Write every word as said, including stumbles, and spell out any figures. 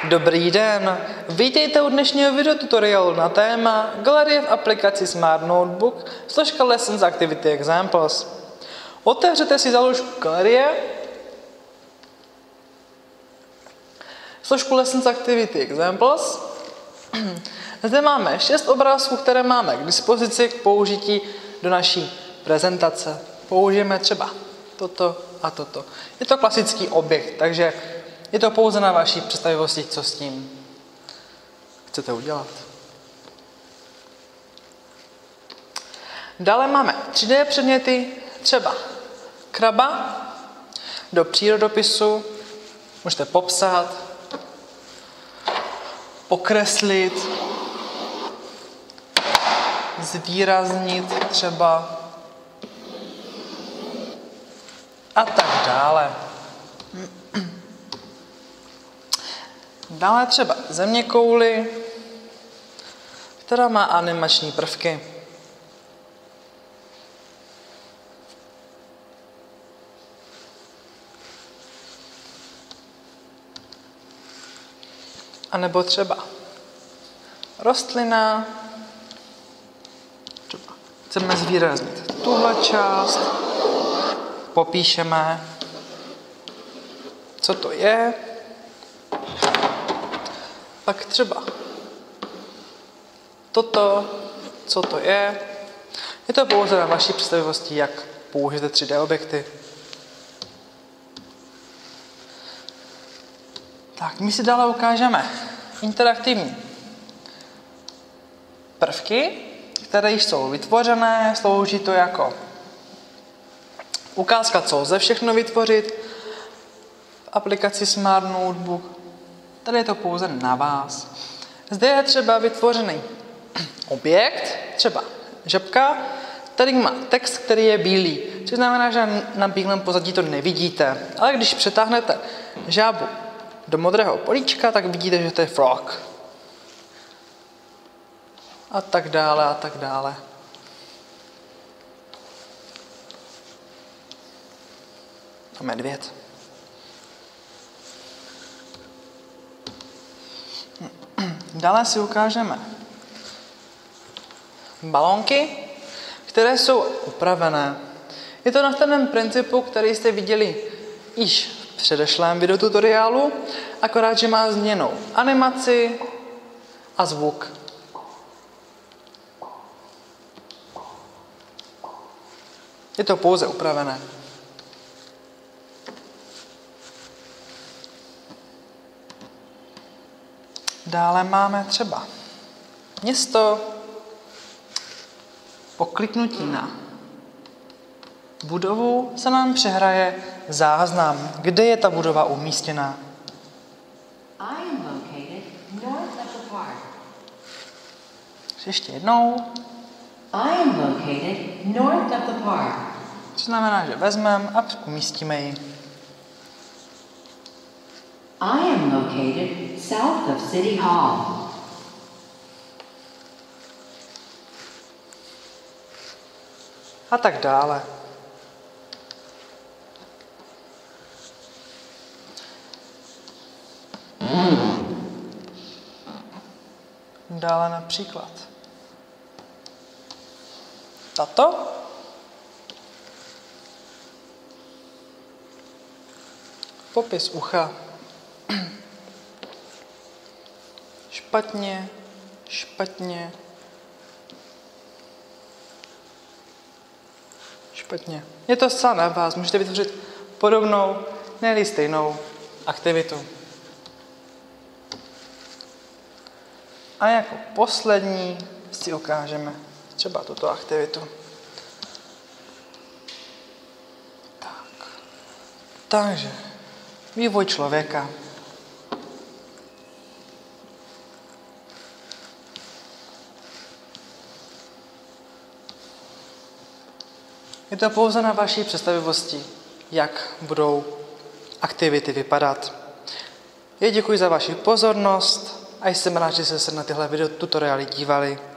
Dobrý den, vítejte u dnešního videotutoriálu na téma Galerie v aplikaci Smart Notebook, složka Lessons Activity Examples. Otevřete si záložku Galerie, složku Lessons Activity Examples. Zde máme šest obrázků, které máme k dispozici k použití do naší prezentace. Použijeme třeba toto a toto. Je to klasický objekt, takže je to pouze na vaší představivosti, co s tím chcete udělat. Dále máme tři dé předměty, třeba kraba. Do přírodopisu můžete popsat, okreslit, zvýraznit třeba a tak dále. Dále třeba zeměkouli, která má animační prvky. A nebo třeba rostlina. Třeba chceme zvýraznit tuhle část, popíšeme, co to je. Pak třeba toto, co to je. Je to pouze na vaší představivosti, jak použijete tři dé objekty. Tak, my si dále ukážeme interaktivní prvky, které jsou vytvořené, slouží to jako ukázka, co lze všechno vytvořit v aplikaci Smart Notebook. Tady je to pouze na vás. Zde je třeba vytvořený objekt, třeba žabka, který má text, který je bílý. Což znamená, že na bílém pozadí to nevidíte. Ale když přetáhnete žábu do modrého políčka, tak vidíte, že to je frog. A tak dále, a tak dále. A medvěd. Dále si ukážeme balónky, které jsou upravené. Je to na stejném principu, který jste viděli již v předešlém videotutoriálu, akorát, že má změnou animaci a zvuk. Je to pouze upravené. Dále máme třeba město. Po kliknutí na budovu se nám přehraje záznam, kde je ta budova umístěná. Ještě jednou. To znamená, že vezmeme a umístíme ji. I am located south of City Hall. A tak dále. Dále například tato. Popis ucha. Špatně, špatně, špatně. Je to zcela na vás, můžete vytvořit podobnou, ne stejnou aktivitu. A jako poslední si ukážeme třeba tuto aktivitu. Tak. Takže vývoj člověka. Je to pouze na vaší představivosti, jak budou aktivity vypadat. Já děkuji za vaši pozornost a jsem rád, že jste se na tyhle videotutoriály dívali.